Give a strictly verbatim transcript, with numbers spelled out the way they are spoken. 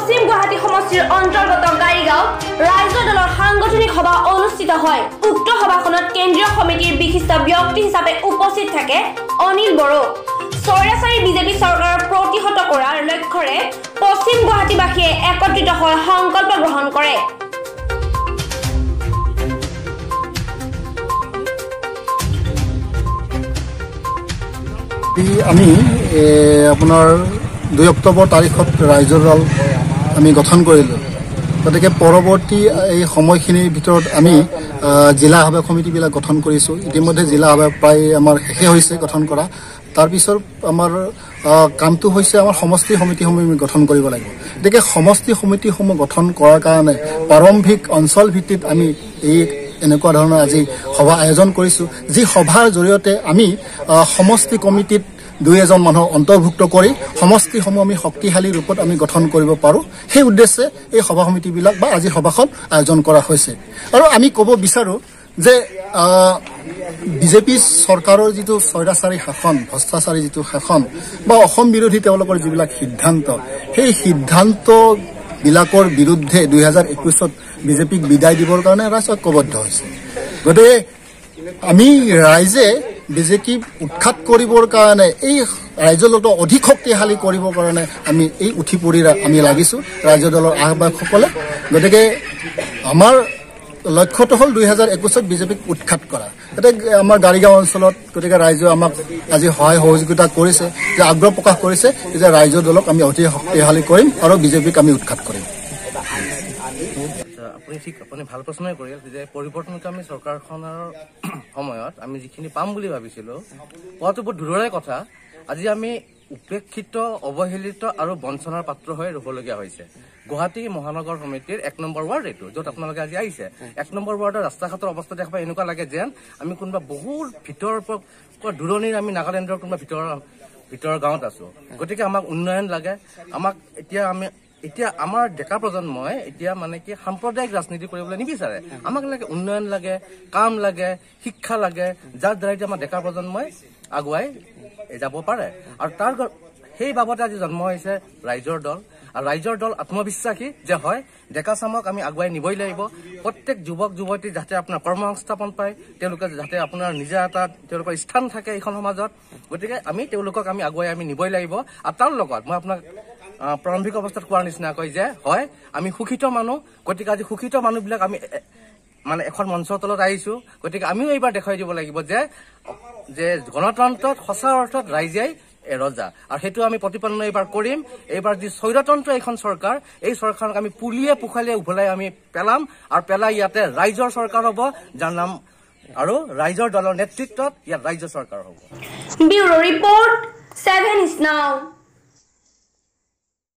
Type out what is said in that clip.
পশ্চিম গুৱাহাটী সমষ্টিৰ অন্তৰ্গত গাড়ীগাঁও ৰাইজৰ দলৰ সাংগঠনিক সভা অনুষ্ঠিত হয়। উক্ত সভাখনত কেন্দ্ৰীয় সমিতিৰ বিশিষ্ট ব্যক্তি হিচাপে উপস্থিত থাকে অনিল বড়ো। চৌৰাচাৰী বিজেপি চৰকাৰৰ প্ৰতিহত কৰাৰ লক্ষ্যৰে পশ্চিম গুৱাহাটীবাসীয়ে একত্ৰিত হৈ সংকল্প গ্ৰহণ কৰে। আমি আপোনাৰ দুই অক্টোবৰ তাৰিখত ৰাইজৰ দল আমি গঠন কৰিলোঁ। গতিকে পৰৱৰ্তী এই সময়খিনিৰ ভিতৰত আমি জিলা সভা সমিতিবিলাক গঠন কৰিছোঁ। ইতিমধ্যে জিলা সভা প্ৰায় আমাৰ শেষে হৈছে গঠন কৰা। তাৰপিছত আমাৰ কামটো হৈছে আমাৰ সমষ্টি সমিতিসমূহ আমি গঠন কৰিব লাগিব। গতিকে সমষ্টি সমিতিসমূহ গঠন কৰাৰ কাৰণে প্ৰাৰম্ভিক অঞ্চল ভিত্তিত আমি এই এনেকুৱা ধৰণৰ আজি সভা আয়োজন কৰিছোঁ, যি সভাৰ জৰিয়তে আমি সমষ্টি কমিটিত দুই এজন মানুহ অন্তৰ্ভুক্ত কৰি সমষ্টিসমূহ আমি শক্তিশালী ৰূপত আমি গঠন কৰিব পাৰোঁ। সেই উদ্দেশ্যে এই সভা সমিতিবিলাক বা আজি সভাখন আয়োজন কৰা হৈছে। আৰু আমি ক'ব বিচাৰোঁ যে বিজেপি চৰকাৰৰ যিটো স্বৈৰাচাৰী শাসন, ভ্ৰষ্টাচাৰী যিটো শাসন বা অসম বিৰোধী তেওঁলোকৰ যিবিলাক সিদ্ধান্ত, সেই সিদ্ধান্তবিলাকৰ বিৰুদ্ধে দুই হাজাৰ একৈছত বিজেপিক বিদায় দিবৰ কাৰণে ৰাইজ ঐক্যবদ্ধ হৈছে। গতিকে আমি ৰাইজে বিজেপিক উৎখাত কৰিবৰ কাৰণে এই ৰাইজৰ দলটো অধিক শক্তিশালী কৰিবৰ কাৰণে আমি এই উঠি পৰি আমি লাগিছোঁ ৰাইজৰ দলৰ আহ্বায়কসকলে। গতিকে আমাৰ লক্ষ্যটো হ'ল দুই হাজাৰ একৈছত বিজেপিক উৎখাত কৰা। গতিকে আমাৰ গাড়ীগাঁও অঞ্চলত গতিকে ৰাইজে আমাক আজি সহায় সহযোগিতা কৰিছে, যে আগ্ৰহ প্ৰকাশ কৰিছে যে ৰাইজৰ দলক আমি অধিক শক্তিশালী কৰিম আৰু বিজেপিক আমি উৎখাত কৰিম। আপুনি ঠিক আপুনি ভাল প্ৰশ্নই কৰিল যে পৰিৱৰ্তনকামী চৰকাৰখনৰ সময়ত আমি যিখিনি পাম বুলি ভাবিছিলোঁ পোৱাটো বহুত দূৰৰে কথা। আজি আমি উপেক্ষিত, অৱহেলিত আৰু বঞ্চনাৰ পাত্ৰ হৈ ৰ'বলগীয়া হৈছে। গুৱাহাটী মহানগৰ সমিতিৰ এক নম্বৰ ৱাৰ্ড এইটো, য'ত আপোনালোকে আজি আহিছে। এক নম্বৰ ৱাৰ্ডৰ ৰাস্তা ঘাটৰ অৱস্থা দেখা পাই এনেকুৱা লাগে যেন আমি কোনোবা বহুত ভিতৰৰ পৰা দূৰণিৰ আমি নাগালেণ্ডৰ কোনোবা ভিতৰৰ ভিতৰৰ গাঁৱত আছোঁ। গতিকে আমাক উন্নয়ন লাগে। আমাক এতিয়া আমি এতিয়া আমাৰ ডেকা প্ৰজন্মই এতিয়া মানে কি সাম্প্ৰদায়িক ৰাজনীতি কৰিবলৈ নিবিচাৰে। আমাক লাগে উন্নয়ন লাগে, কাম লাগে, শিক্ষা লাগে, যাৰ দ্বাৰা আমাৰ ডেকা প্ৰজন্মই আগুৱাই যাব পাৰে। আৰু তাৰ সেই বাবতে আজি জন্ম হৈছে ৰাইজৰ দল। আৰু ৰাইজৰ দল আত্মবিশ্বাসী যে হয় ডেকা চামক আমি আগুৱাই নিবই লাগিব। প্ৰত্যেক যুৱক যুৱতী যাতে আপোনাৰ কৰ্মসংস্থাপন পায়, তেওঁলোকে যাতে আপোনাৰ নিজা এটা তেওঁলোকৰ স্থান থাকে এইখন সমাজত। গতিকে আমি তেওঁলোকক আমি আগুৱাই আমি নিবই লাগিব। আৰু তাৰ লগত মই আপোনাক প্ৰাৰম্ভিক অৱস্থাত কোৱাৰ নিচিনাকৈ যে হয় আমি শিক্ষিত মানুহ। গতিকে আজি শিক্ষিত মানুহবিলাক আমি মানে এখন মঞ্চৰ তলত আহিছোঁ। গতিকে আমিও এইবাৰ দেখুৱাই দিব লাগিব যে যে গণতন্ত্ৰত সঁচা অৰ্থত ৰাইজেই ৰজা। আৰু সেইটো আমি প্ৰতিপন্ন এইবাৰ কৰিম। এইবাৰ যি স্বৈৰতন্ত্ৰ এইখন চৰকাৰ, এই চৰকাৰক আমি পুলিয়ে পোখালিয়ে উভলাই আমি পেলাম আৰু পেলাই ইয়াতে ৰাইজৰ চৰকাৰ হ'ব, যাৰ নাম আৰু ৰাইজৰ দলৰ নেতৃত্বত ইয়াত ৰাজ্য চৰকাৰ হ'ব। Bureau report, seven is now.